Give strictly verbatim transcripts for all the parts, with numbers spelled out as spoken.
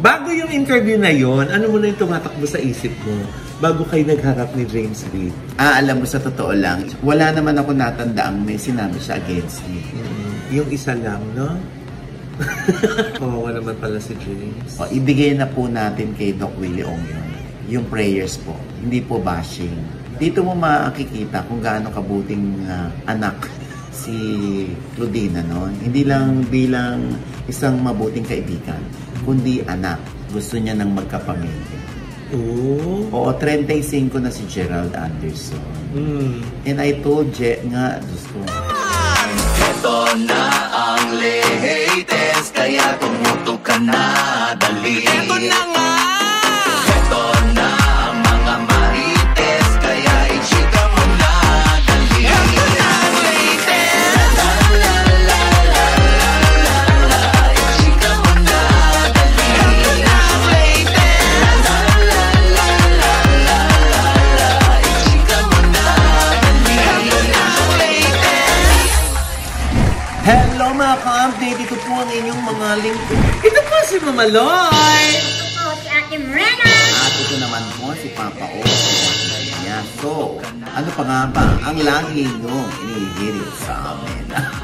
Bago yung interview na yon, ano mo na yung tumatakbo sa isip mo bago kayo nagharap ni James Reid? Ah, alam mo, sa totoo lang, wala naman ako natandaang may sinabi siya against me. Mm, yung isa lang, no? Kawawa naman pala si James. O, ibigay na po natin kay Doc Willie Ong yun. Yung prayers po, hindi po bashing. Dito mo makikita kung gaano kabuting uh, anak si Claudina, no? Hindi lang bilang isang mabuting kaibigan, kundi anak. Gusto niya nang magkapamilya. Oh. Oo, thirty-five na si Gerald Anderson. Mm. And I told Je nga, gusto. Ito na ang latest, kaya tumutok ka na, dali. Ito na nga! Ito na ang mga marites, kaya ichika mo na, dali. Ito na ang latest! La la la la la la la, ichika mo na, dali. Ito na ang latest! La la la la la la la, ichika mo na, dali. Ito na ang latest! Hello mga ka-update, ito po ang inyong mga lingkod. Ito po si Mama Loy! Ito po si Ate Morena! At ito naman po si Papa O. Yeah. So, ano pa nga ba ang lagi niyong inihirit sa amin?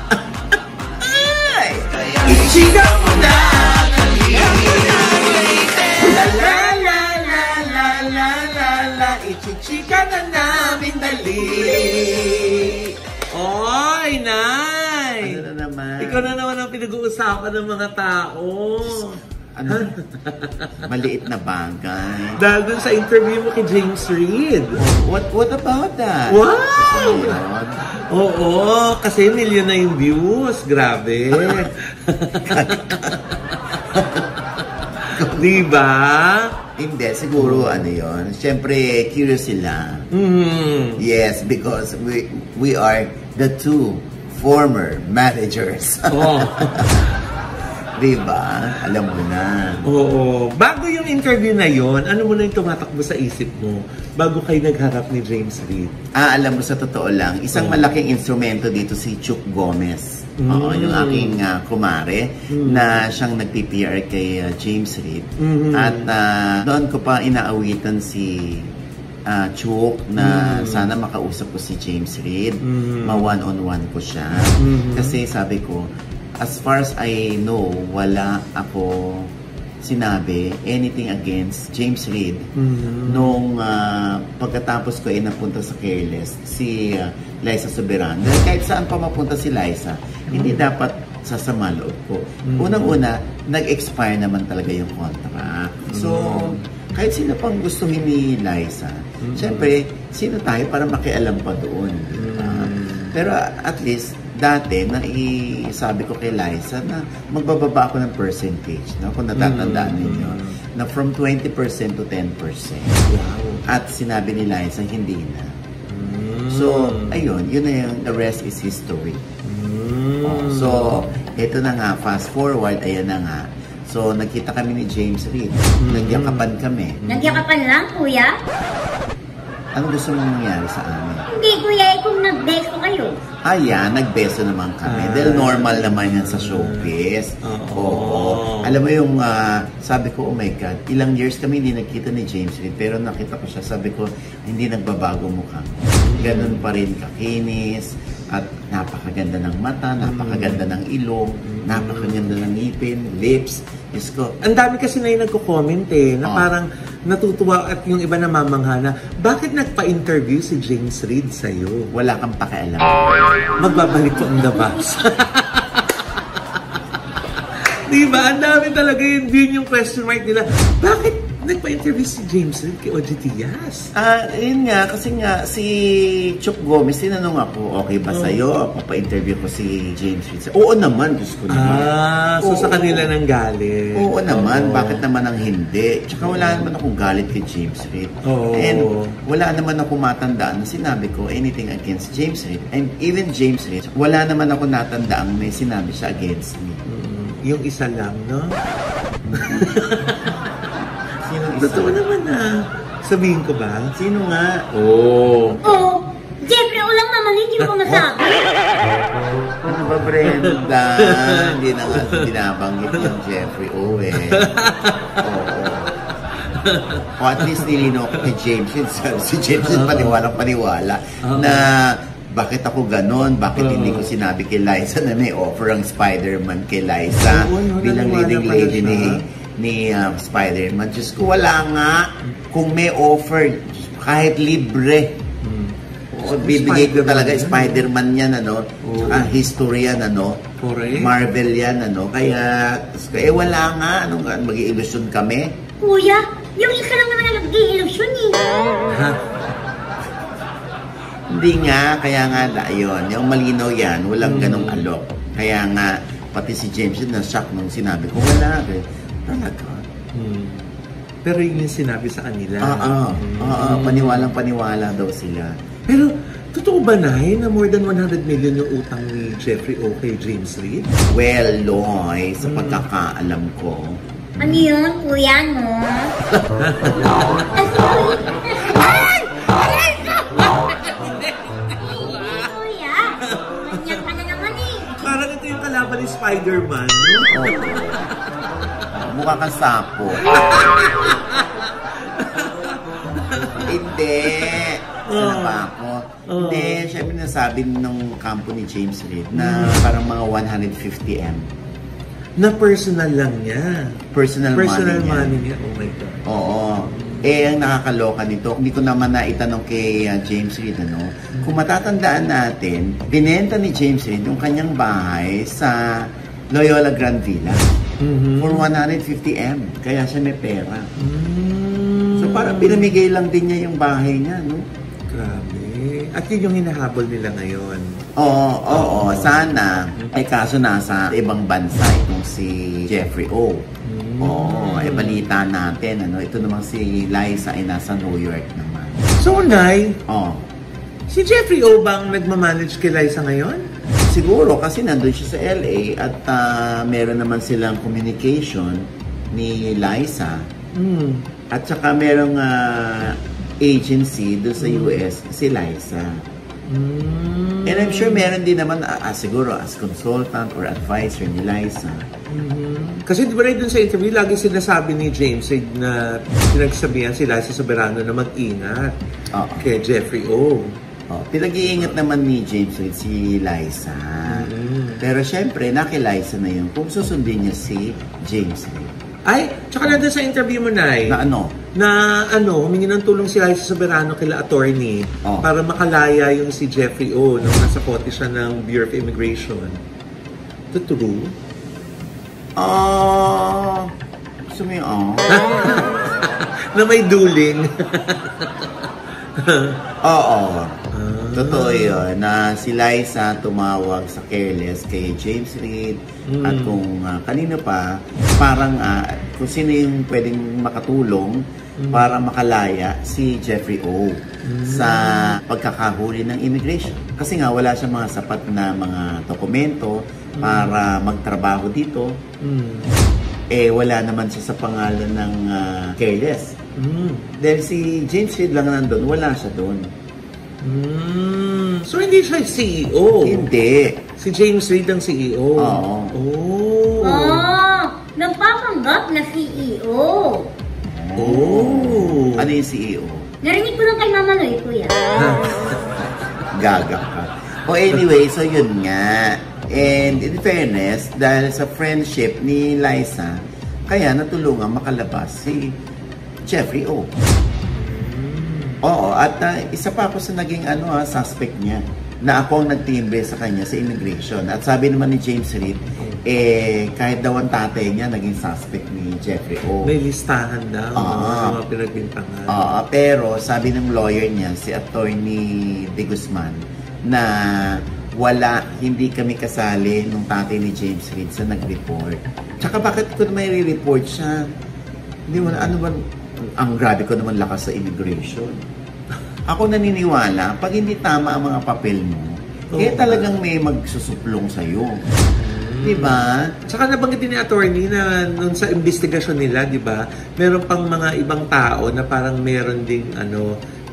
Ay! Ichika mo na! La la la la la la la la, ichichika na namin dali! Oy, Nay! Ano na naman? Ikaw na naman ang pinag-uusapan ng mga tao. Ano? Maliit na bagay. Dahil dun sa interview mo kay James Reid. What what about that? Wow! Ayun. Oo, kasi million na yung views. Grabe. Diba? Hindi, siguro ano yun. Siyempre, curious sila. Mm. Yes, because we we are the two former managers. Oh. Diba? Alam mo na. Oo. Bago yung interview na yon, ano mo na yung tumatakbo sa isip mo bago kayo nagharap ni James Reid? Ah, alam mo, sa totoo lang, isang Oh. malaking instrumento dito si Chuck Gomez. Mm. Oo, yung aking uh, kumare Mm. na siyang nag-P P R kay uh, James Reid. Mm. At uh, doon ko pa inaawitan si uh, Chuck na Mm. sana makausap ko si James Reid. Mm. Ma-one-on-one ko siya. Mm. Kasi sabi ko, as far as I know, wala ako sinabi anything against James Reid. Mm-hmm. Nung uh, pagkatapos ko ay napunta sa Careless, si uh, Liza Soberano. Dahil kahit saan pa mapunta si Liza, mm-hmm. hindi dapat sasama loob ko. Mm-hmm. Unang-una, nag-expire naman talaga yung contract. So, mm-hmm. kahit sino pang gustuhin ni Liza, mm-hmm. syempre, sino tayo para makialam pa doon? Diba? Mm-hmm. Pero at least, dati, naisabi ko kay Liza na magbababa ako ng percentage, no? Kung natatandaan mm. ninyo, na from twenty percent to ten percent. Wow. At sinabi ni Liza, hindi na. Mm. So, ayun, yun na yung, the rest is history. Mm. Oh, so, ito na nga, fast forward, ayan na nga. So, nagkita kami ni James Reid. Mm. Nagyakapan kami. Nagyakapan lang, kuya? Ano gusto mong mangyari sa amin? Hindi, kuya, eh, kung nag-beso kayo. Ayan, nagbeso naman kami. Ah. Dahil normal naman yan sa showbiz. Oo. Oo. Alam mo yung, uh, sabi ko, oh my God, ilang years kami hindi nagkita ni James Reid, pero nakita ko siya, sabi ko, hindi nagbabago mukha. Ganun pa rin kakinis, at napakaganda ng mata, napakaganda ng ilong, napakaganda ng ngipin, lips. Diyos ko. Ang dami kasi na yung nagko-comment eh, na oh. parang natutuwa at yung iba namamangha na, bakit nagpa-interview si James Reid sa'yo? Wala kang pakialam. Magbabalik ko ang labas. Diba? Ang dami talaga yun, din yung question mark nila. Bakit nagpa-interview si James Reid kay O G Diaz? Ah, uh, yun nga, kasi nga, si Chuck Gomez, tinanong ako, okay ba sa'yo? Oh. Papa-interview ko si James Reid. Oo naman, Diyos ko naman. Ah, so oo, sa kanila nang galit. Oo naman, oo. Bakit naman ang hindi? Tsaka wala naman akong galit kay James Reid. Oo. And wala naman ako matandaan na sinabi ko anything against James Reid. And even James Reid, wala naman ako natandaan may sinabi siya against me. Mm, yung isa lang, no? Sino isa? Totoo naman na. Sabihin ko ba? Sino nga? Oo. Oo. Jeffrey, ulang naman, hindi mo masabi. Ano ba ba, Brenda? Hindi na nga binabanggit yung Jeffrey O eh. Oo. O at least nilino ko kay James. Si James paniwalang paniwala na bakit ako ganon? Bakit hindi ko sinabi kay Liza na may offer ang Spider-Man kay Liza bilang leading lady ni ni uh, Spider-Man? Diyos ko, wala nga. Kung may offer, kahit libre. O, bibigay ko talaga Spider-Man yan, ano? Tsaka history yan, ano? Marvel yan, ano? Kaya, kaya wala nga. Anong mag-i-illusion kami? Kuya, yung isa lang naman na nag-i-illusion eh. Ha? Hindi nga, kaya nga, ayun, yung malinaw yan, walang ganong alok. Kaya nga, pati si James yun na-shock nung sinabi ko, wala, eh. Talaga. Hmm. Pero yun yung sinabi sa kanila. Oo, oo, paniwalang paniwala daw sila. Pero, totoo ba, Nay, na more than one hundred million yung utang ni Jeffrey O kay James Reid? Well, Loy, sa pagkakaalam ko, Ano yun, kuya, no? Ay! Aray ko! Kuya, manyak ka na naman eh. Parang ito yung kalaban ni Spider-Man, no? oh, mukha kang sapo. Hindi. Sino ba ako? Oh. Hindi, syempre nasabi ng kampo ni James Reid na parang mga one hundred fifty M. Na personal lang niya. Personal, Personal money, money niya. Oh my God. Oo. Eh, ang nakakaloka nito, hindi ko naman naitanong kay uh, James Reid, ano? Kung matatandaan natin, binenta ni James Reid yung kanyang bahay sa Loyola Grand Villa Mm-hmm. for one hundred fifty M. Kaya siya may pera. Mm. So, parang pinamigay lang din niya yung bahay niya, no? Grabe. At yun yung hinahabol nila ngayon. Oo, oo, sana. Ay kaso nasa ibang bansa itong si Jeffrey O. Mm. Oo, ay balita natin, ano? Ito namang si Liza ay nasa New York naman. So, Nay, Oo. si Jeffrey O bang nagmamanage kay Liza ngayon? Siguro kasi nandun siya sa L A at uh, meron naman silang communication ni Liza. Mm. At saka merong uh, agency doon sa U S, si Liza. Mm. And I'm sure meron din naman, uh, uh, siguro as consultant or advisor ni Liza. Mm-hmm. Kasi di ba rin dun sa interview, lagi sinasabi ni James Reid na pinagsabihan si Liza Soberano na mag-ingat Oo. kay Jeffrey O. Oh, pinag-iingat naman ni James Reid si Liza. Mm-hmm. Pero syempre, naki-Liza na yun kung susundin niya si James Reid. Ay, tsaka nandun sa interview mo, Nay, Na ano? na ano, humingi ng tulong si Liza Soberano kila attorney Oh. para makalaya yung si Jeffrey O nung nasa kote siya ng Bureau of Immigration. Ito true? Ah, gusto mo yung oh? Na may duling. Oo. Totoo yun, na si Liza tumawag sa Careless kay James Reid Mm. at kung uh, kanino pa, parang uh, kung sino yung pwedeng makatulong Mm. para makalaya si Jeffrey O Mm. sa pagkakahuli ng immigration. Kasi nga wala siyang mga sapat na mga dokumento para magtrabaho dito. Mm. Eh wala naman siya sa pangalan ng uh, Careless. Mm. Dahil si James Reid lang nandun, wala siya doon. Mm. So, hindi siya C E O? Hindi. Si James Reid ang C E O? Oo. Oh. Oh, nagpapanggap na C E O. Oh. Ano yung C E O? Narinig ko lang kay Mama Noy, kuya. Gaga ka. Oh, anyway, so yun nga. And in fairness, dahil sa friendship ni Liza, kaya natulungan makalabas si Jeffrey O. Oo, at uh, isa pa ako sa naging ano, uh, suspect niya na ako ang nagtimbre sa kanya sa immigration. At sabi naman ni James Reid, eh, kahit daw ang tatay niya naging suspect ni Jeffrey O. May listahan daw Ah. ng mga pinagbintangan. Oo, pero sabi ng lawyer niya, si Attorney De Guzman, na wala, hindi kami kasali nung tatay ni James Reid sa nag-report. Tsaka bakit ko naman i-report siya? Hindi mo na, ano ba, ang grabe ko naman lakas sa immigration. Ako naniniwala, pag hindi tama ang mga papel mo, oh, kaya talagang may magsusuplong sa'yo. Mm. Di ba? Tsaka nabanggit din ni attorney na nung sa investigasyon nila, di ba, meron pang mga ibang tao na parang meron ding ano,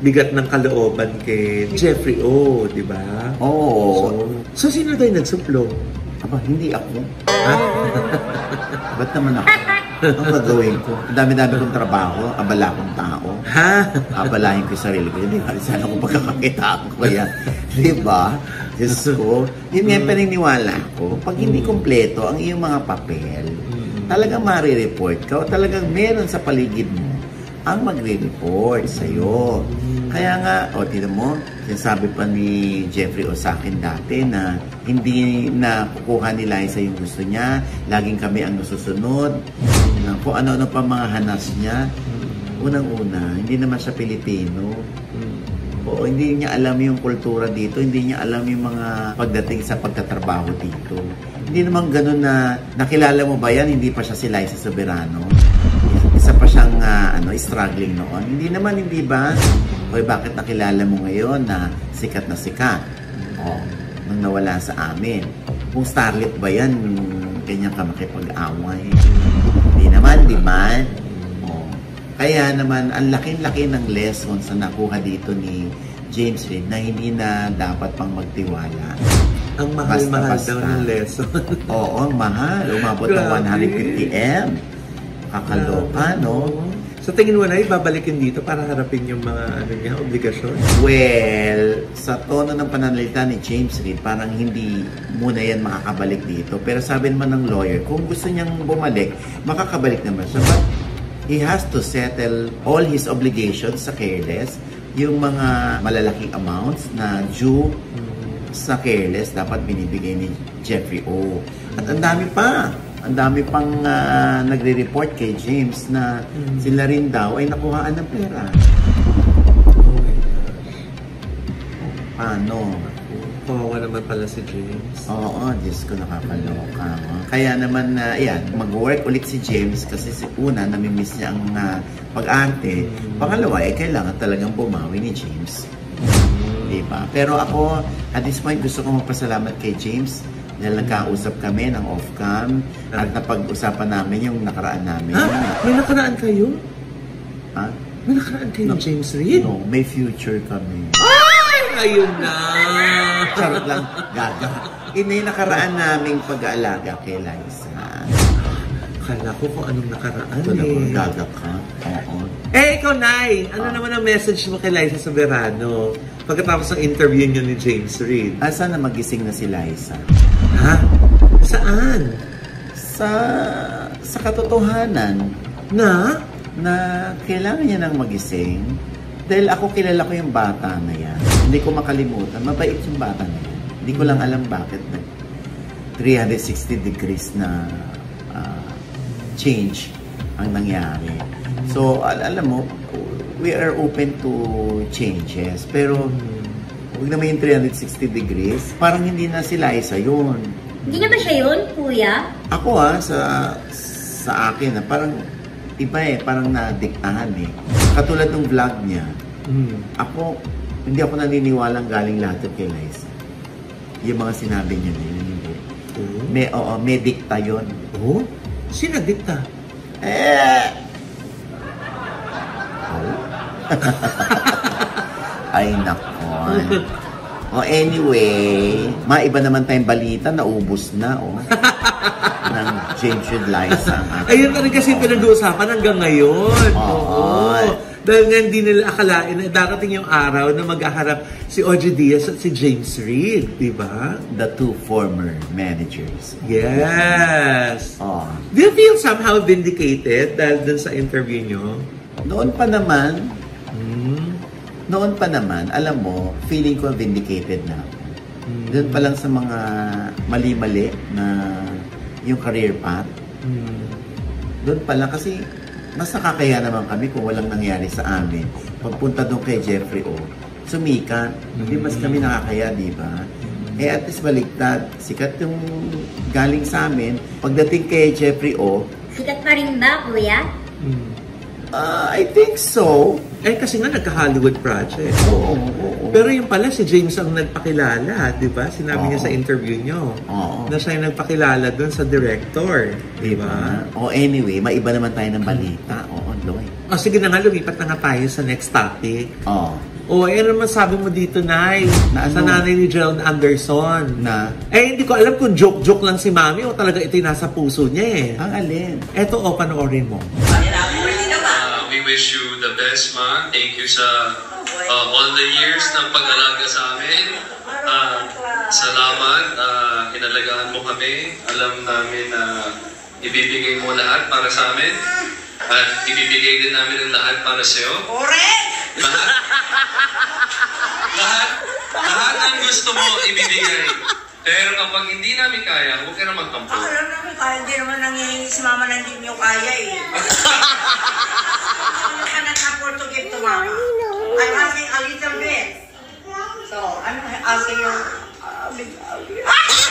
bigat ng kalooban kay Jeffrey O, di ba? Oo. So, so sino tayo nagsuplong? Aba, hindi ako. Ha? Ba't naman ako? Ang gagawin ko? Ang dami-dami kong trabaho, abala akong tao. Ha? Abalahin ko yung sarili ko. Hindi, sana kung pagkakakitaan ko kaya. Di ba? Diyos ko. Yun nga paniniwala ko. Pag hindi kompleto ang iyong mga papel, talagang marireport ka o talagang meron sa paligid mo ang magre-report sa'yo. Kaya nga, o tinan mo, sinasabi pa ni Jeffrey O sa akin dati na hindi na kukuha ni Liza yung gusto niya, laging kami ang nasusunod, na kung ano-ano pa mga hanas niya. Unang-una, hindi naman siya Pilipino. O hindi niya alam yung kultura dito, hindi niya alam yung mga pagdating sa pagtatrabaho dito. Hindi naman ganun na, nakilala mo ba yan, hindi pa siya si Liza Soberano? Isa pa siyang uh, ano, struggling noon. Hindi naman, hindi ba? Oy, bakit nakilala mo ngayon na sikat na sikat? O, nung nawala sa amin. Kung starlet ba yan, ganyan ka makipag-away? Hindi naman, di ba? O, kaya naman, ang laki-laki ng lessons na nakuha dito ni James Reid na hindi na dapat pang magtiwala. Ang mahal-mahal daw ng lesson. Oo, ang mahal. Umabot ng one hundred fifty M. Kakaloka, no? So tingin mo na, ibabalikin dito para harapin yung mga ano niya, obligasyon? Well, sa tono ng pananalita ni James Reid, parang hindi muna yan makakabalik dito. Pero sabi naman ng lawyer, kung gusto niyang bumalik, makakabalik naman siya. But he has to settle all his obligations sa Careless. Yung mga malalaking amounts na due sa Careless, dapat binibigay ni Jeffrey O. At ang dami pa. Ang dami pang uh, nagre-report kay James na mm. sila rin daw ay nakuhaan ng pera. Oh my gosh. Paano? Kawawa naman pala si James. Oo, Diyos ko, nakakaloka. Kaya naman, uh, ayan, mag-work ulit si James kasi si una, namimiss niya ang uh, pag-ante. Mm. Pangalawa, eh, kailangan talagang bumawi ni James. Mm. Diba? Pero ako, at this point, gusto ko magpasalamat kay James dahil nagkausap kami ng off-cam at napag-usapan namin yung nakaraan namin. Ha? May nakaraan kayo? Ha? May nakaraan kayo No, James Reid? No, may future kami. Ay! Ayun na! Charot lang, gaga. Ini nakaraan naming pag-aalaga kay Liza. Kala ko kung anong nakaraan Ito na, eh. gaga ka. Oo. Eh, ikaw, Nay! Ano Ah. naman ang message mo kay Liza Soberano pagkatapos ng interview niyo ni James Reid? Ah, sana magising na si Liza. Ha? Saan? Sa sa katotohanan Na? na kailangan niya nang magising dahil ako kilala ko yung bata na yan. Hindi ko makalimutan. Mabait yung bata na yan. Hindi ko lang alam bakit na three sixty degrees na uh, change ang nangyari. So, al alam mo, we are open to changes. Pero, huwag naman yung three sixty degrees. Parang hindi na si Liza yun. Hindi na ba siya yun, kuya? Ako ha, sa, sa akin, ha, parang iba eh, parang nadiktahan eh. Katulad ng vlog niya, Hmm. ako, hindi ako naniniwalang galing lahat kay Liza. Yung mga sinabi niya na yun, hindi. Oh? May, oo, may dikta yun. Oh? Sino dikta? Eh! Oh? Ay, nakon. Oh, anyway, maiba naman tayong balita, naubos na, oh. ng James Reid Liza. Ayun na rin kasi pinag-uusapan hanggang ngayon. Oo. Dahil nga hindi nila akalain na darating yung araw na maghaharap si O G Diaz at si James Reid, di ba? The two former managers. Yes! Oh. Do you feel somehow vindicated dahil dun sa interview nyo? Noon pa naman, Hmm. noon pa naman, alam mo, feeling ko vindicated na ako. Hmm. Doon pa lang sa mga mali-mali na yung career path. Hmm. Doon pa lang kasi mas nakakaya naman kami kung walang nangyari sa amin. Pagpunta doon kay Jeffrey O, sumikat. Hindi mas kami nakakaya, di ba? Eh at least baliktad. Sikat yung galing sa amin. Pagdating kay Jeffrey O, Sikat pa rin ba, kuya? Hmm. uh, I think so. Eh kasi nga nagka-Hollywood project. Oo, oo, oo. Pero yung pala si James ang nagpakilala, di ba? Sinabi niya Oo. sa interview nyo Oo. na siya yung nagpakilala doon sa director, di ba? O anyway, maiba naman tayo ng balita. Oo, Loy. O sige na nga, lumipat na nga tayo sa next topic. Oh. O, eh, ano masabi mo dito, Nay? Na Sa ano? nanay ni Gerald Anderson. Na? Eh, hindi ko alam kung joke-joke lang si Mami o talaga ito yung nasa puso niya eh. Ang alin? Eto, o, panoorin mo. Uh, we wish you the best, Ma. Thank you sa uh, all the years ng pag-alaga sa amin. Uh, salamat. Uh, inalagaan mo kami. Alam namin na ibibigay mo lahat para sa amin. At ibibigay din namin ang lahat para sa iyo. Correct! Lahat. lahat. Lahat ang gusto mo ibibigay. Pero kapag hindi namin kaya, huwag ka na magtampo. Ah, alam namin, kaya hindi naman nangihingi si Mama na hindi niyo kaya eh. I cannot afford to give to Mama. I'm asking a little bit. So, I'm asking you a big, a big.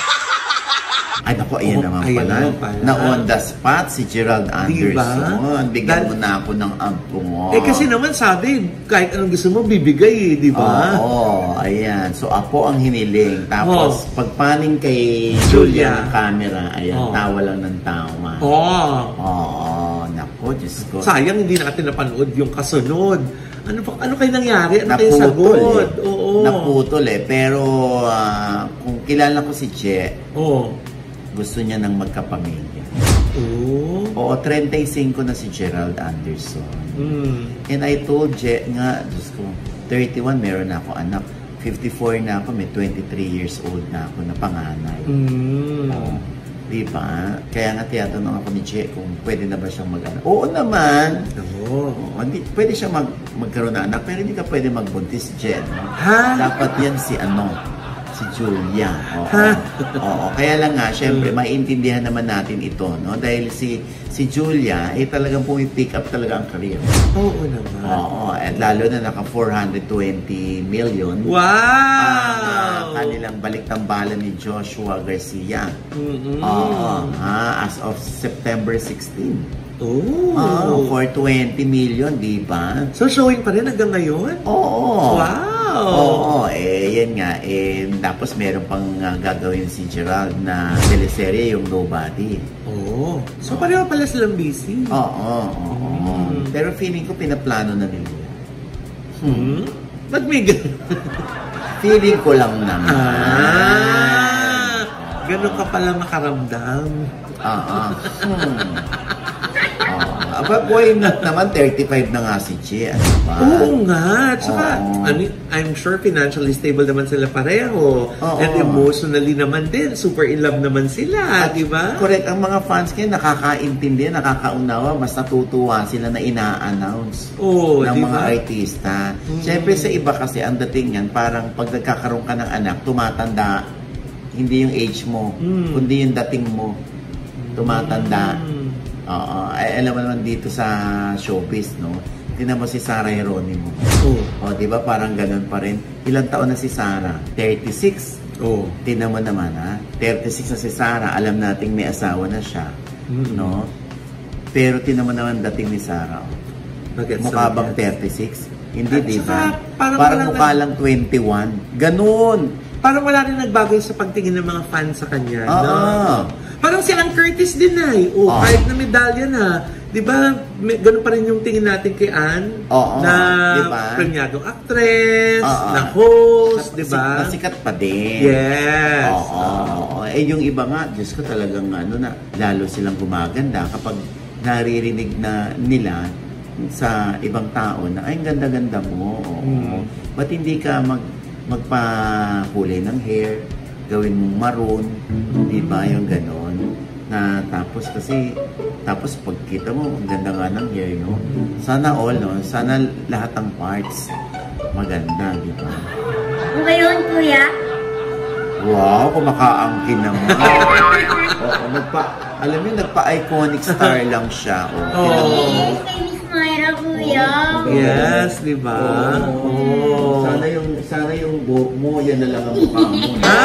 Ay, naku, ayan Oh, naman ayan pala. naman pala. Na on the spot si Gerald Anderson. Bigyan Dahil- mo na ako ng ampo mo. Eh, kasi naman sabi, kahit anong gusto mo, bibigay eh, di ba? Oo, ayan. So, ako ang hiniling. Tapos, Oh. pagpaning kay Julia. Julia ng camera, ayan, Oh. tawa lang ng tawa. Oo. Oo, naku, Diyos ko. Sayang hindi natin napanood yung kasunod. Ano pa, ano kayo nangyari? Ano kayo Naputol sagot? eh. Oo. Naputol eh. Pero, ah, kung kilala ko si Che, Oo. gusto niya nang magkapamilya. Oo. Oo, thirty-five na si Gerald Anderson. Mm. And I told Je nga, Diyos ko, thirty-one meron na ako anak. fifty-four na ako, may twenty-three years old na ako na panganay. Mm. Oo. Diba? Kaya nga tiyatanong ako ni Je kung pwede na ba siyang mag-anak. Oo naman. Oo. Oo, hindi, pwede siya mag, magkaroon ng anak, pero hindi ka pwede magbuntis, Je. No? Ha? Dapat yan si ano, si Julia. Oo. Ha? Oo. Kaya lang nga, syempre, maintindihan naman natin ito, no? Dahil si si Julia, eh talagang pumipick up talaga ang career. Oo naman. Oo. At lalo na naka four hundred twenty million. Wow! Ang kanilang balik-tambalan ni Joshua Garcia. Mm-mm. Oo. Ah, as of September sixteenth. Oh. Oh, for twenty million, di ba? So, showing pa rin hanggang ngayon? Oo. Wow! Oo, eh, yan nga. Eh, tapos meron pang uh, gagawin si Gerald na teleserye, yung Nobody. Oo. So, pareho pala silang busy. Oo, oo. Mm. Pero feeling ko pinaplano na nila. Hmm? Ba't may ganun? Feeling ko lang naman. Ah! Ganun ka pala makaramdam. Oo. Hmm. Oh, aba, why not naman? thirty-five na nga si Che. Ano ba? Oo nga. Tsaka, Oo. I mean, I'm sure financially stable naman sila pareho. Oo. And emotionally naman din. Super in love naman sila. Di ba? Correct. Ang mga fans kayo nakakaintindi, nakakaunawa, mas natutuwa sila na ina-announce Oo, ng di mga ba? artista. Siyempre sa iba kasi, ang dating yan, parang pag nagkakaroon ka ng anak, tumatanda, hindi yung age mo, Mm. kundi yung dating mo, tumatanda. Mm. Oo. Ay, alam mo naman dito sa showbiz, no? Tingnan mo si Sarah Geronimo. Oo. O, di ba parang ganun pa rin? Ilang taon na si Sarah? thirty-six. Oo. Tingnan mo naman, ha? thirty-six na si Sarah. Alam nating may asawa na siya. Mm. No? Pero tingnan mo naman dating ni Sarah. oh. Bagets Mukha na bang bagets. thirty-six? Hindi, At di saka, ba? parang Parang wala mukha na- lang twenty-one. Ganun. Parang wala rin nagbago sa pagtingin ng mga fans sa kanya. Oo. No? Parang si Ann Curtis din na eh. Oh, Oo. kahit na medalya na. Di ba, may, ganun pa rin yung tingin natin kay Ann. Oo, na di ba? premiadong actress, Oo. na host, di ba? Nasikat pa din. Yes. Oo. oo. Eh, yung iba nga, Diyos ko talagang ano na, lalo silang gumaganda kapag naririnig na nila sa ibang tao na, ay, ang ganda-ganda mo. Oo. Mm. Ba't hindi ka mag, magpakulay ng hair, gawin mong maroon, di ba, yung ganon. Na tapos kasi, tapos pagkita mo, ang ganda nga ng hair, no? Sana all, no? Sana lahat ng parts maganda, di ba? Ngayon, kuya, Wow, kumakaangkin naman. Oo, nagpa, alam mo, nagpa-iconic star lang siya. Oh, Oo. kay Miss Myra, kuya. Yes, di ba? Oo. Sana yung, sana yung buhok mo, yan na lang ang mukha mo. Ha?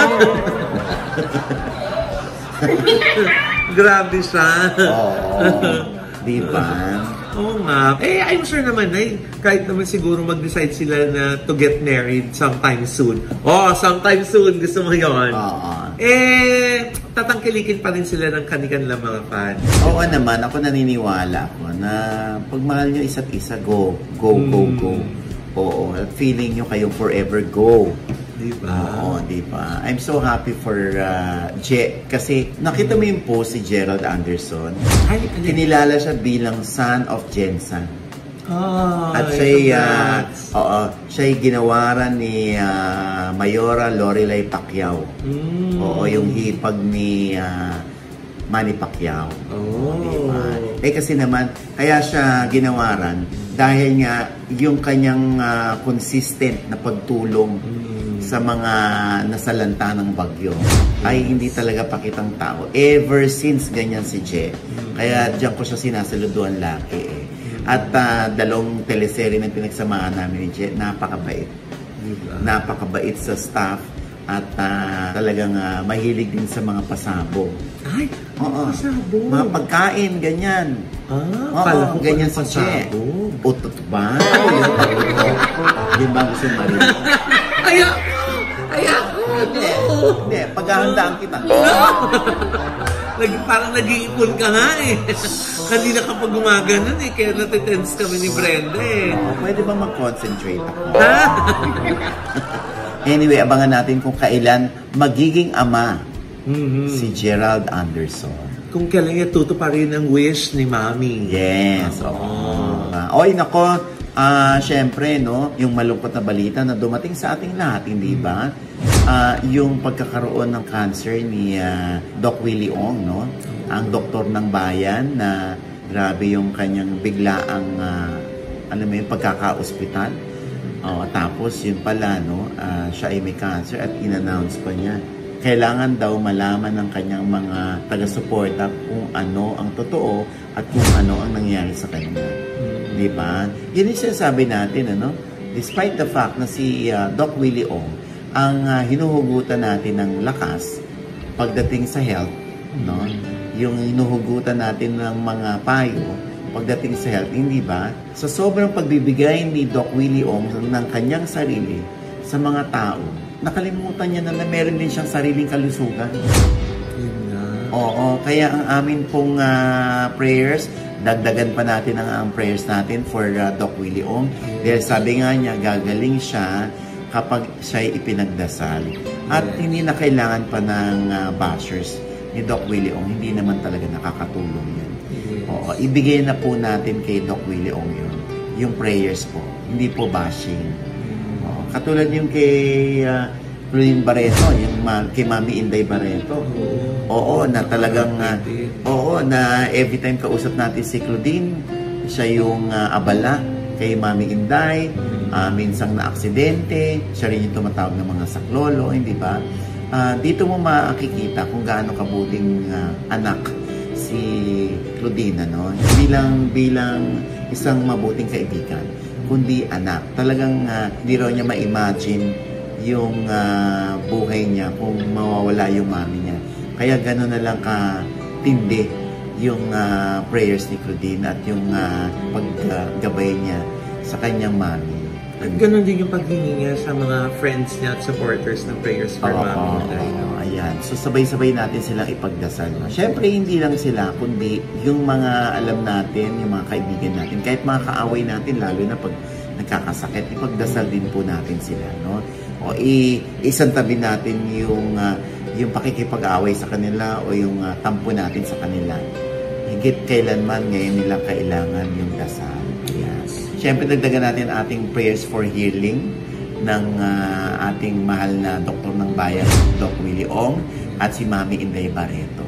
Grabe siya. Oo. Di ba? Oo nga. Eh, I'm sure naman na kahit naman siguro mag-decide sila na to get married sometime soon. Oh, sometime soon. Gusto mo yun? Oo. Eh, tatangkilikin pa rin sila ng kanilang mga fans. Oo naman, ako naniniwala ako na pag mahal nyo isa't isa, go, go, go, Mm. go. Oo, at feeling nyo kayong forever go. Diba? Oo, diba? I'm so happy for uh, Je. Kasi nakita mo yung post si Gerald Anderson. Ay, kinilala siya bilang son of Jensen. Oh, At siya'y uh, oo, siya'y ginawaran ni uh, Mayora Lorelei Pacquiao. Mm. Oo, yung hipag ni uh, Manny Pacquiao. Oh. Diba? Eh kasi naman, kaya siya ginawaran dahil nga yung kanyang uh, consistent na pagtulong mm. sa mga nasalanta ng bagyo ay hindi talaga pakitang tao. Ever since ganyan si Je. Mm. Kaya diyan ko siya sinasaluduan laki eh. At uh, dalawang teleserye na pinagsamahan namin ni Je, napakabait. Diba? Napakabait sa staff at uh, talagang uh, mahilig din sa mga pasabog. Ay, oo, pasabog. Mga pagkain, ganyan. Ah, oo, pala ko ganyan si Je. Utot ba? Di ba gusto marinig? Aya! Aya! Hindi, hindi. Paghahandaan kita. Nag, parang nag-iipon ka nga eh. Kanina kapag gumaganon eh, kaya natitense kami ni Brenda eh. Oh, pwede ba mag-concentrate ako? Ha? Anyway, abangan natin kung kailan magiging ama Mm-hmm. si Gerald Anderson. Kung kailan niya tutuparin ang wish ni Mami. Yes. Oo. Oh. Oy, nako. Ah, uh, syempre, no, yung malungkot na balita na dumating sa ating lahat, hindi ba? Uh, yung pagkakaroon ng cancer ni uh, Doc Willie Ong, no? Ang doktor ng bayan na grabe yung kanyang biglaang uh, alam mo yung pagkaka-ospital. Oh, tapos yun pala, no, uh, siya ay may cancer at in-announce pa niya. Kailangan daw malaman ng kanyang mga taga-suporta kung ano ang totoo at kung ano ang nangyari sa kanya. Mm-hmm. Di ba? Yun yung sinasabi natin, ano? Despite the fact na si uh, Doc Willie Ong ang uh, hinuhugutan natin ng lakas pagdating sa health, no? Yung hinuhugutan natin ng mga payo pagdating sa health, hindi ba? Sa sobrang pagbibigay ni Doc Willie Ong ng kanyang sarili sa mga tao, nakalimutan niya na, na meron din siyang sariling kalusugan. Oo, kaya ang amin pong uh, prayers, dagdagan pa natin ang, ang prayers natin for uh, Doc Willie Ong. Dahil sabi nga niya, gagaling siya kapag siya'y ipinagdasal. At hindi na kailangan pa ng uh, bashers ni Doc Willie Ong. Hindi naman talaga nakakatulong yan. Oo, ibigay na po natin kay Doc Willie Ong yun. Yung prayers po. Hindi po bashing. Katulad yung kay uh, Claudine Barreto, yung ma kay Mami Inday Barreto. Oo, na talagang uh, oo, na every time kausap natin si Claudine, siya yung uh, abala kay Mami Inday, uh, minsang na aksidente, siya rin yung tumatawag ng mga saklolo, hindi ba? Uh, dito mo makikita kung gaano kabuting uh, anak si Claudine, no? Bilang bilang isang mabuting kaibigan, kundi anak. Talagang uh, hindi raw niya ma-imagine yung uh, buhay niya kung mawawala yung mami niya. Kaya gano'n na lang katindi yung uh, prayers ni Claudine at yung uh, paggabay uh, niya sa kanyang mami. At gano'n din yung paghingi niya sa mga friends niya at supporters ng prayers for oh, Mami. Oh, ayan. So sabay-sabay natin silang ipagdasal. Siyempre hindi lang sila, kundi yung mga alam natin, yung mga kaibigan natin, kahit mga kaaway natin, lalo na pag nagkakasakit, ipagdasal din po natin sila, no? O isantabi natin yung uh, yung pakikipag-away sa kanila o yung uh, tampo natin sa kanila. Higit kailanman ngayon nila kailangan yung dasal. Yes. Siyempre, dagdagan natin ating prayers for healing ng uh, ating mahal na doktor ng bayan, Doc Willie Ong, at si Mami Inday Barreto.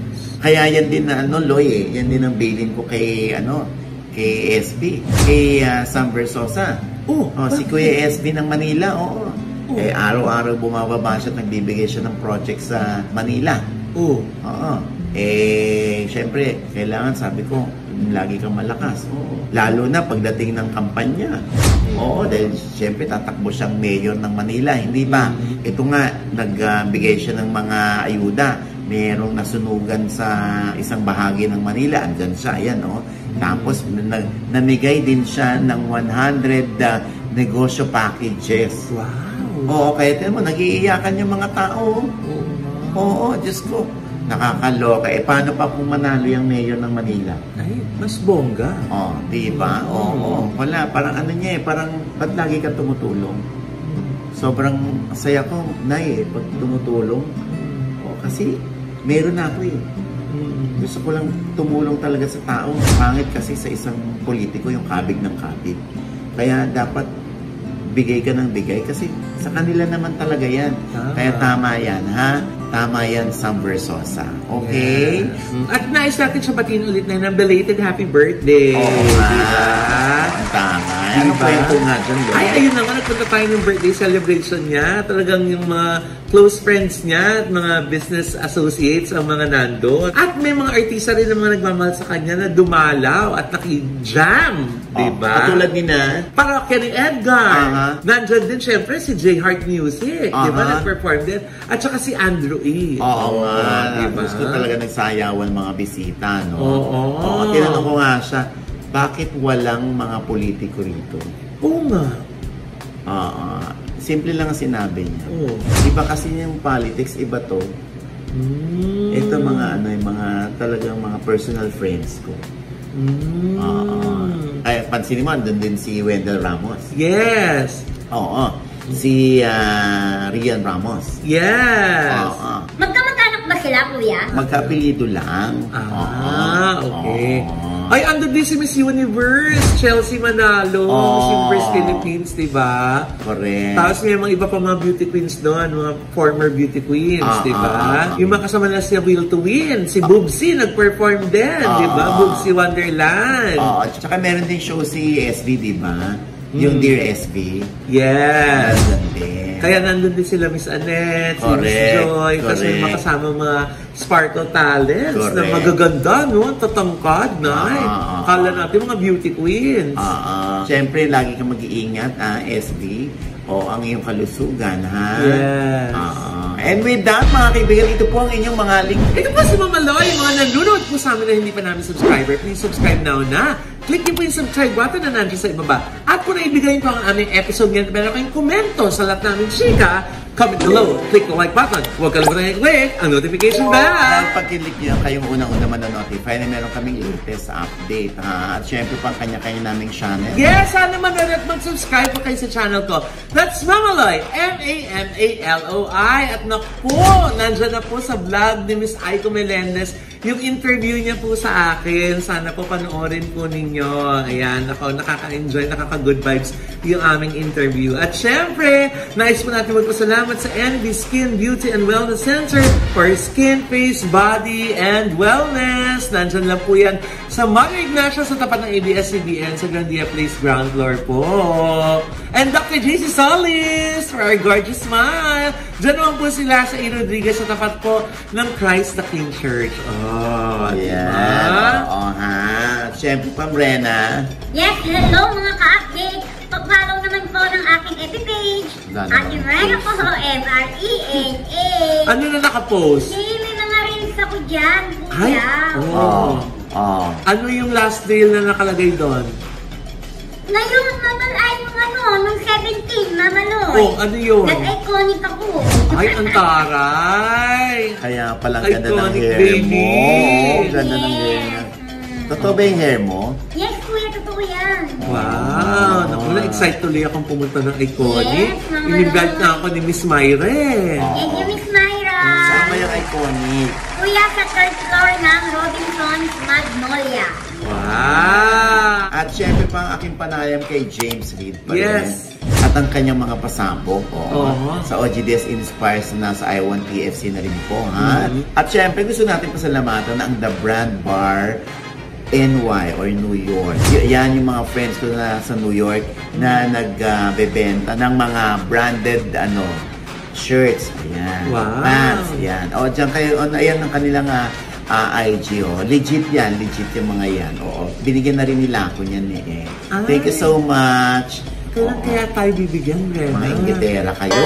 Kaya yan din na, ano, Loy, eh, yan din ang bilin ko kay, ano, kay S B, kay uh, Sam Versosa. Oh, oh, si Kuya S B ng Manila, oo. Oh. Eh, araw-araw bumababa siya at nagbibigay siya ng project sa Manila. Oo. Oo. Eh, syempre, kailangan, sabi ko, lagi kang malakas. Oo. Lalo na pagdating ng kampanya. Oo, dahil syempre tatakbo siyang mayor ng Manila, hindi ba? Ito nga, nagbigay uh, siya ng mga ayuda. Merong nasunugan sa isang bahagi ng Manila. Andyan siya, ayan, oh. Tapos, na namigay din siya ng one hundred uh, negosyo packages. Wow! Oo, kaya tiyan mo, nag-iiyakan yung mga tao. Oo, Diyos ko. Nakakaloka. Eh, paano pa kung manalo yung mayor ng Manila? Ay, mas bongga. Oh, di ba? Oo, oh, oh. Wala. Parang ano niya eh, parang ba't lagi ka tumutulong? Sobrang saya ko, Nay, eh, pag tumutulong. Oh, kasi meron na ako eh. Gusto ko lang tumulong talaga sa tao. Pangit kasi sa isang politiko yung kabig ng kabig. Kaya dapat bigay ka ng bigay kasi sa kanila naman talaga yan. Ah. Kaya tama yan, ha? Tama yan, Sam Versosa. Okay? Yeah. At nais natin siya batiin ulit na ng belated happy birthday. Oo oh, diba? Tama. Ano diba? kwento nga dyan? Diba? Ay, ayun naman. Nagpunta tayo ng birthday celebration niya. Talagang yung mga close friends niya at mga business associates ang mga nandun. At may mga artista rin na mga nagmamahal sa kanya na dumalaw at naki-jam. Oh, diba? Katulad ni na? Parokya ni Edgar. Uh-huh. Nandyan din syempre si J-Heart Music. Uh-huh. Diba? Nag-perform din. At saka si Andrew E. Oo nga. Diba? Gusto talaga nagsayawan mga bisita, no? Oo. Oo. Tinanong ko nga siya, bakit walang mga politiko rito? Oo nga. Oo. Simple lang ang sinabi niya. Oo. Iba kasi yung politics, iba to. Mm. Ito mga ano, yung mga talagang mga personal friends ko. Mm. Oo. Ay, pansinin mo, doon din si Wendell Ramos. Yes. Oo. Si uh, Rian Ramos. Yes. Oo. Magkamag-anak ba sila, kuya? Magkapilido lang. Ah, Oo. okay. Oo. Ay, andun din si Miss Universe, Chelsea Manalo, Oh. Miss Universe Philippines, diba? Correct. Tapos may mga iba pa mga beauty queens doon, mga former beauty queens, Ah, diba? ah, ah, ah. Yung mga kasama na siya Will to Win, si Boobsy nag-perform din, Ah. diba? Boobsy Wonderland. Oo. At saka meron din show si S B, diba? Yung Mm. Dear S B. Yes. Nandun din. Kaya nandun din sila Miss Annette, si Miss Correct, Joy, kasi correct. makasama mga Sparkle Talents na Correct. magaganda, no? Tatangkad, na. Ah, ah, ah. Kala natin mga beauty queens. Ah, ah. Siyempre, lagi kang mag-iingat, ah, S B. O ang iyong kalusugan, ha? Yes. Ah, ah. And with that, mga kaibigan, ito po ang inyong mga link. Ito po si Mama Loy, mga nanonood po sa amin na hindi pa namin subscriber. Please subscribe now na. Click niyo po yung subscribe button na nandiyan sa ibaba. At kung naibigay niyo po ang aming episode ngayon, meron kayong komento sa lahat namin chika, comment below, click the like button. Huwag kalimutan i-click ang notification bell. Dahil pag-click nyo, kayong unang-una man-notify na meron kaming latest update, ha? At syempre, pang kanya-kanya naming channel. Yes, sana manood at mag-subscribe po kayo sa channel ko. That's Mama Loy, M A M A L O I. At naku, nandyan na po sa vlog ni Miss Aiko Melendez yung interview niya po sa akin. Sana po panoorin po ninyo. Ayan, ako, nakaka-enjoy, nakaka-good vibes yung aming interview. At syempre, nais po natin magpasalamat sa N B Skin Beauty and Wellness Center for skin, face, body, and wellness. Nandyan lang po yan sa Mother Ignacia sa tapat ng A B S C B N sa Grandia Place ground floor po. And Doctor J C Solis for our gorgeous smile. Diyan naman po sila sa E. Rodriguez sa tapat po ng Christ the King Church. Oh, Ayan. diba? Oo, ha? Siyempre, pa, Brenna. Yes, hello mga ka-update. Pag-follow naman po ng aking F B page. Sana At naman. yung Rena po, M R E N A. Ano na nakapost? Hey, may mga reels ako dyan, Ay, kuya. oh. Oo. Oo. Ano yung last reel na nakalagay doon? Ngayon, mamal ay yung ano, nung seventeen, mamaloy. Oh, ano yun? Nag-iconic ako. Ay, ang taray! Kaya palang ganda ng Iconic hair baby. mo. Oo, ganda ng hair niya. Totoo ba yung hair mo? Yes, kuya, totoo yan. Wow! Naku, na-excite tuloy akong pumunta ng Iconic. Yes, mga Inimbite lolo. na ako ni Miss Myre. Yes, yung Miss Myra. Saan ba yung iconic? Kuya, sa third floor ng Robinson's Magnolia. Wow! At syempre pa ang aking panayam kay James Reid pa rin. Yes. At ang kanyang mga pasabog oh, Oo. sa O G D S Inspires na nasa I one T F C na rin po. Ha? Mhm. At syempre gusto natin pasalamatan na ang The Brand Bar N Y or New York. Y- yan yung mga friends ko na sa New York na nagbebenta ng mga branded ano shirts. Ayan. Wow. Pants. Ayan. O, dyan kayo. O, ayan ang kanilang uh, uh, I G. Oh. Legit yan. Legit yung mga yan. Oo. Binigyan na rin nila ako niyan eh. Ay. Thank you so much. Kailan Oo. kaya tayo bibigyan, Rena? Mga ingitera kayo.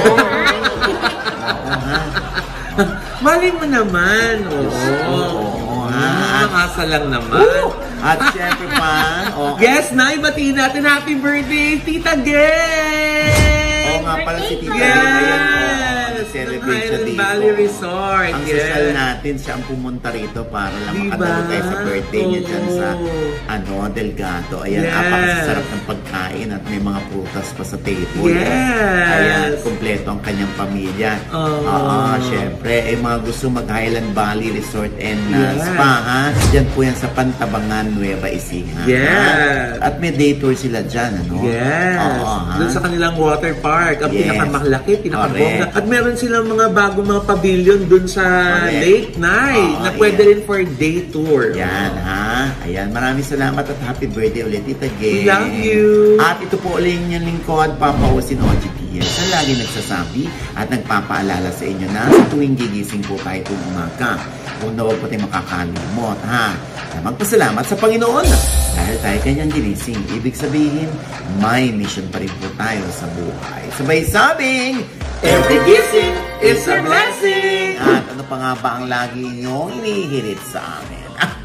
Oo, ha? Mali mo naman. Oo. Oo, ha? Makasa lang naman. Woo! At syempre pa, oh, Yes, Nay, batiin natin happy birthday, Tita Gay! Oo nga pala si Tita Yes! Gay. Ayan, oh. Celebrate siya Highland dito. Valley Resort. Ang yes. social natin, siya ang pumunta rito para lang Diba? makadalo tayo sa birthday niya dyan sa Oo. ano, Delgado. Ayan, Yes. apakasarap ng pagkain at may mga prutas pa sa table. Yes. Ayan, kumpleto ang kanyang pamilya. Oo. Oo, syempre. Eh, mga gusto mag-Highland Valley Resort and uh, Yes. Spa, ha? Diyan po yan sa Pantabangan, Nueva Ecija. Yes. Ha? At may day tour sila dyan, ano? Yes. Oo, ha? Doon sa kanilang water park. Ang Yes. pinakamalaki, pinakabongga. Correct. At meron silang mga bagong mga pavilion doon sa Correct. Lake Night Oo, na pwede yes. rin for day tour. Yan, ha? Ayan, maraming salamat at happy birthday ulit, Tita Gay. We love you. At ito po ulit yung lingkod, Papa Osin O G P S, na lagi nagsasabi at nagpapaalala sa inyo na sa tuwing gigising po tayo tuwing umaga, kung na huwag po tayo makakalimot, ha? Na magpasalamat sa Panginoon dahil tayo kanyang ginising. Ibig sabihin, may mission pa rin po tayo sa buhay. Sabay sabing, Every gising is a blessing. At ano pa nga ba ang lagi nyo inihirit sa amin?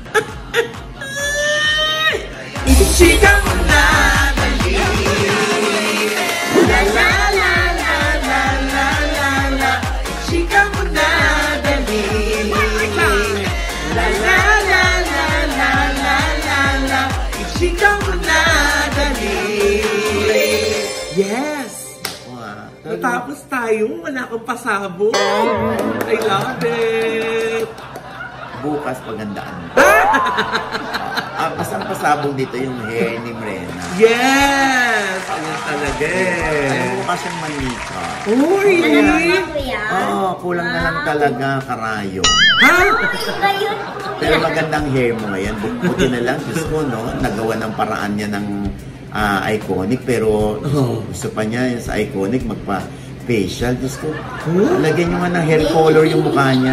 Chika mo na, dali. La la la la la la la la. Chika mo na, dali. La la la la la la la la. Chika mo na, dali. Yes. Natapos tayo, wala akong pasabog. I love it. Bukas pagandaan. Ah, pasang pasabog dito yung hair ni Mrena. Yes! Ayan talaga Ay, eh. bukas yung manika. Oh, really? Ano po yan? Oo, oh, kulang na lang talaga karayo. Ha? Iba yun po Pero yan. magandang hair mo ngayon. Buti na lang, Diyos ko, no? Nagawa ng paraan niya ng ah, iconic. Pero Oh. gusto pa niya yung sa iconic magpa-facial. Diyos ko, lagyan niyo nga ng hair color yung mukha niya.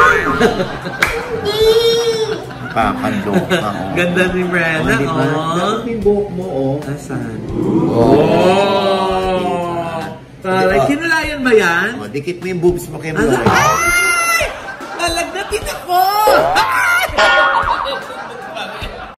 Hindi. Kakaloka, oh. Ganda ni Brenna, Oh, diba? oh. Dapat yung buhok mo, oh. Asan? Oh. Oh! Taray, Diba? kinulayan ba yan? Oh, dikit mo yung boobs mo kay Mloy. Ano?